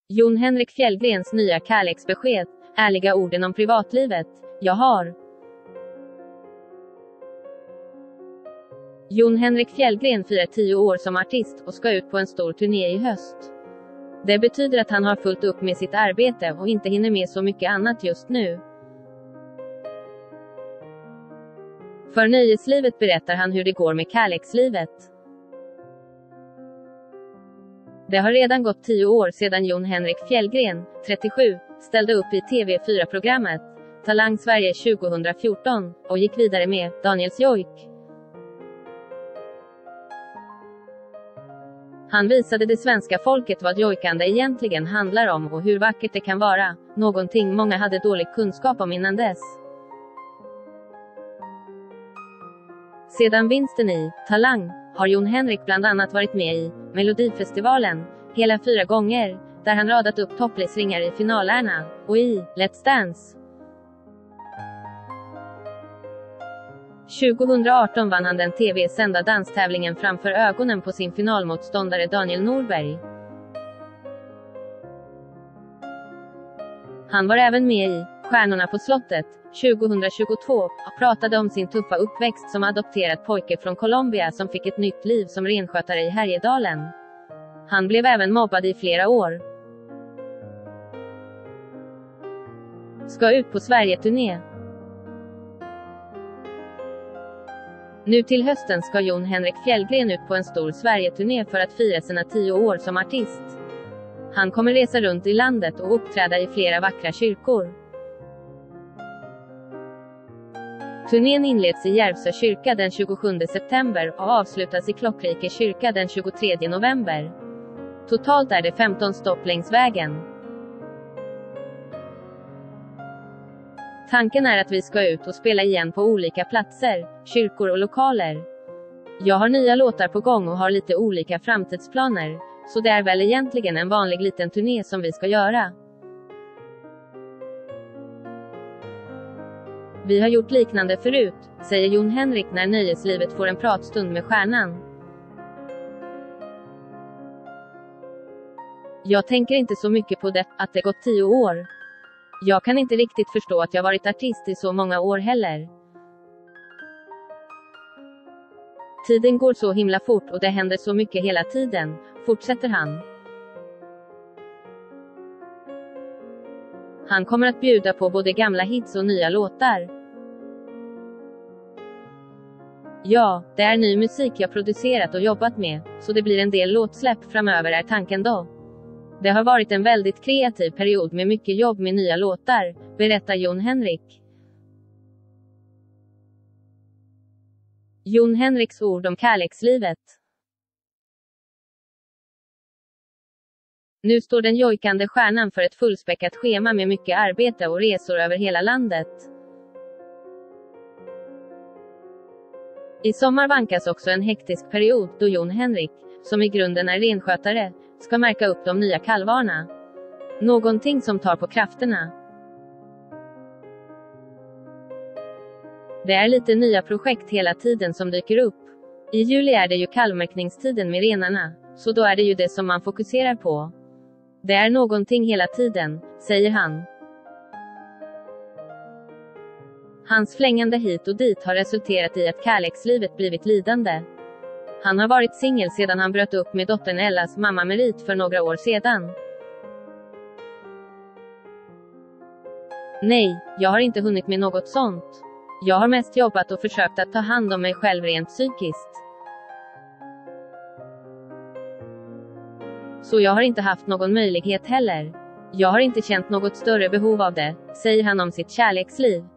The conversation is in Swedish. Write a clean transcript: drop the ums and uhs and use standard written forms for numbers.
Jon Henrik Fjällgrens nya kärleksbesked, ärliga orden om privatlivet. Jag har. Jon Henrik Fjällgren firar 10 år som artist och ska ut på en stor turné i höst. Det betyder att han har fullt upp med sitt arbete och inte hinner med så mycket annat just nu. För Nöjeslivet berättar han hur det går med kärlekslivet. Det har redan gått 10 år sedan Jon Henrik Fjällgren, 37, ställde upp i TV4-programmet Talang Sverige 2014 och gick vidare med Daniels Jojk. Han visade det svenska folket vad jojkande egentligen handlar om och hur vackert det kan vara, någonting många hade dålig kunskap om innan dess. Sedan vinsten i Talang har Jon Henrik bland annat varit med i Melodifestivalen hela 4 gånger, där han radat upp topplisringar i finalerna, och i Let's Dance. 2018 vann han den TV-sända danstävlingen framför ögonen på sin finalmotståndare Daniel Norberg. Han var även med i Stjärnorna på slottet 2022 och pratade om sin tuffa uppväxt som adopterad pojke från Colombia som fick ett nytt liv som renskötare i Härjedalen. Han blev även mobbad i flera år. Ska ut på Sverige-turné. Nu till hösten ska Jon Henrik Fjällgren ut på en stor Sverige-turné för att fira sina 10 år som artist. Han kommer resa runt i landet och uppträda i flera vackra kyrkor. Turnén inleds i Järvsö kyrka den 27 september och avslutas i Klockrike kyrka den 23 november. Totalt är det 15 stopp längs vägen. Tanken är att vi ska ut och spela igen på olika platser, kyrkor och lokaler. Jag har nya låtar på gång och har lite olika framtidsplaner, så det är väl egentligen en vanlig liten turné som vi ska göra. Vi har gjort liknande förut, säger Jon Henrik när Nöjeslivet får en pratstund med stjärnan. Jag tänker inte så mycket på det, att det gått 10 år. Jag kan inte riktigt förstå att jag varit artist i så många år heller. Tiden går så himla fort och det händer så mycket hela tiden, fortsätter han. Han kommer att bjuda på både gamla hits och nya låtar. Ja, det är ny musik jag producerat och jobbat med, så det blir en del låtsläpp framöver är tanken då. Det har varit en väldigt kreativ period med mycket jobb med nya låtar, berättar Jon Henrik. Jon Henriks ord om kärlekslivet. Nu står den jojkande stjärnan för ett fullspäckat schema med mycket arbete och resor över hela landet. I sommar vankas också en hektisk period då Jon Henrik, som i grunden är renskötare, ska märka upp de nya kalvarna. Någonting som tar på krafterna. Det är lite nya projekt hela tiden som dyker upp. I juli är det ju kalvmärkningstiden med renarna, så då är det ju det som man fokuserar på. Det är någonting hela tiden, säger han. Hans flängande hit och dit har resulterat i att kärlekslivet blivit lidande. Han har varit singel sedan han bröt upp med dottern Ellas mamma Merit för några år sedan. Nej, jag har inte hunnit med något sånt. Jag har mest jobbat och försökt att ta hand om mig själv rent psykiskt. Så jag har inte haft någon möjlighet heller. Jag har inte känt något större behov av det, säger han om sitt kärleksliv.